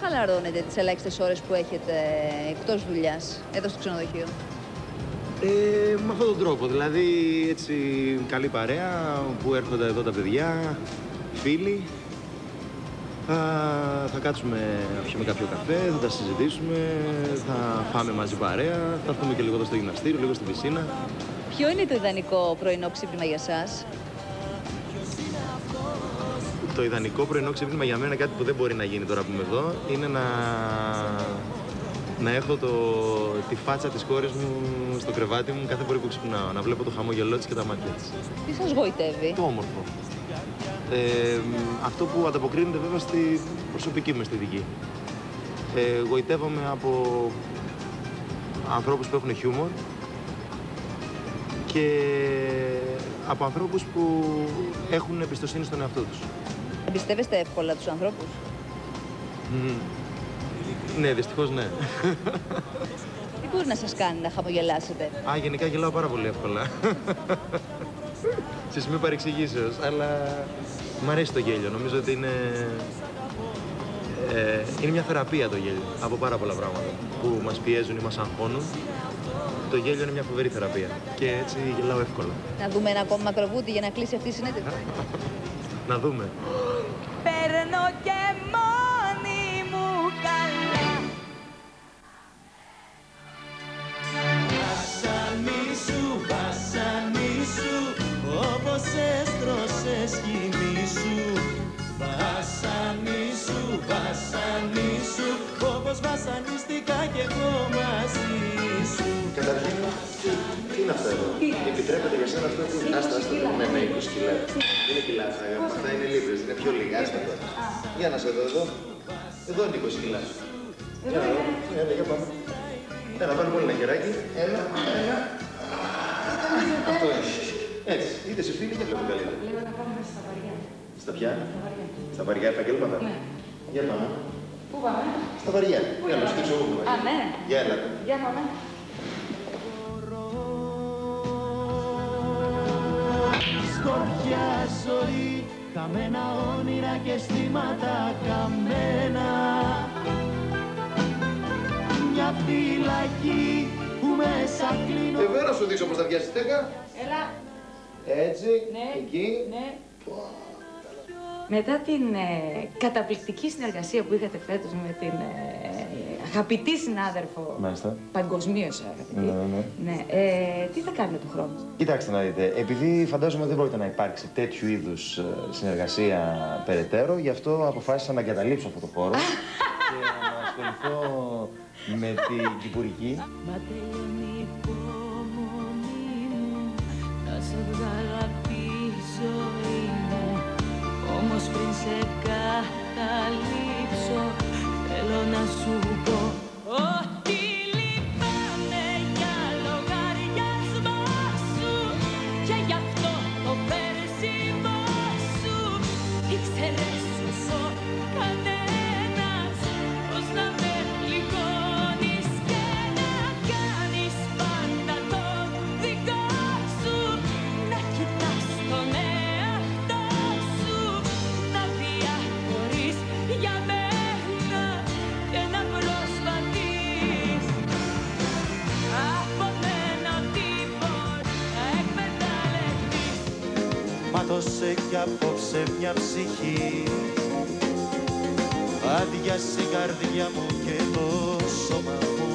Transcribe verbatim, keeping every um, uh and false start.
χαλαρώνετε τις ελάχιστες ώρες που έχετε εκτός δουλειάς, εδώ στο ξενοδοχείο? Ε, με αυτόν τον τρόπο, δηλαδή έτσι καλή παρέα που έρχονται εδώ τα παιδιά, φίλοι. Θα, θα κάτσουμε να πιούμε κάποιο καφέ, θα τα συζητήσουμε, θα φάμε μαζί παρέα, θα έρθουμε και λίγο εδώ στο γυμναστήριο, λίγο στην πισίνα. Ποιο είναι το ιδανικό πρωινό ξύπνημα για σας? Το ιδανικό πρωινό ξύπνημα για μένα, κάτι που δεν μπορεί να γίνει τώρα που είμαι εδώ, είναι να, να έχω το, τη φάτσα της κόρης μου στο κρεβάτι μου κάθε φορά που ξυπνάω, να βλέπω το χαμόγελό της και τα μάτια της. Τι σας γοητεύει? Το όμορφο. Ε, αυτό που ανταποκρίνεται βέβαια στη προσωπική μου αισθητική. Ε, γοητεύομαι από ανθρώπους που έχουν χιούμορ και από ανθρώπους που έχουν εμπιστοσύνη στον εαυτό τους. Εμπιστεύεστε εύκολα τους ανθρώπους? Mm. Ναι, δυστυχώς ναι. Τι μπορεί να σας κάνει να χαμογελάσετε? Α, γενικά γελάω πάρα πολύ εύκολα. Σε σημείο παρεξηγήσεως, αλλά μ' αρέσει το γέλιο. Νομίζω ότι είναι, ε, είναι μια θεραπεία το γέλιο από πάρα πολλά πράγματα που μας πιέζουν ή μας αγχώνουν. Το γέλιο είναι μια φοβερή θεραπεία και έτσι γελάω εύκολα. Να δούμε ένα ακόμα μακροβούτι για να κλείσει αυτή η συνέντευξη. Να δούμε. Παίρνω και μόνη μου καλά. Βασανίσου, βασανίσου, όπως έστρωσες σκηνή σου. Βασανίσου, βασανίσου, όπως βασανίστηκα κι εγώ μαζί σου. Καταρχήν, τι είναι αυτό εδώ? Επιτρέπεται για σένα αυτό που είναι? Άστα, άστα, δεν είναι είκοσι κιλά. Είναι κιλά, αυτά είναι λίβρες, είναι πιο λίγα. Άστα τώρα. Για να σε δω εδώ. Εδώ είναι είκοσι κιλά. Για να δω. Έλα, για πάμε. Έλα, πάρε πολύ ένα χεράκι. Έλα, έλα. Αυτό είναι. Έτσι, είτε σε φίλοι και βλέπω καλύτερα. Λέω να πάμε στα βαριά. Στα ποια? Στα βαριά. Στα βαριά επαγγέλματα. Ναι. Για πάμε. Πού πάμε? Στα βαριά. Για να στήσω εγώ. Α, ναι. Για έλα. Για πάμε. Σκορπιά ζωή, χαμένα όνειρα και αισθήματα χαμένα. Μια φυλακή που μέσα κλείνω. Και βέβαια να σου δείξω πώς θα βγάλεις τη στέκα. Έλα. Έτσι, Ναι. εκεί. Ναι. Μετά την ε, καταπληκτική συνεργασία που είχατε φέτος με την ε, αγαπητή συνάδελφο, Μάλιστα. παγκοσμίως αγαπητή, Ναι, ναι. ναι. Ε, τι θα κάνετε του χρόνου? Κοιτάξτε να δείτε, επειδή φαντάζομαι δεν πρόκειται να υπάρξει τέτοιου είδους ε, συνεργασία περαιτέρω, γι' αυτό αποφάσισα να εγκαταλείψω αυτό το χώρο και να ασχοληθώ με την κυπουρική. Μα τελειώνει η υπομονή μου, να σε βγάλω απ' τη ζωή μου. Όμως πριν σε καταλήψω, θέλω να σου πω ότι λυπάμαι για λογαριασμό σου και γι' αυτό το περσιμό σου. Ήξερες όσο κανένας πως να με πληγώνεις και να κάνεις πάντα το δικό σου. Να κοιτάς τον εαυτό σου, να διαχωρείς για μένα και να προσπαθείς από μένα τίποτα εκμεταλλευτείς. Μάτωσε κι απόψε μια ψυχή, άδειασε η καρδιά μου και το σώμα μου.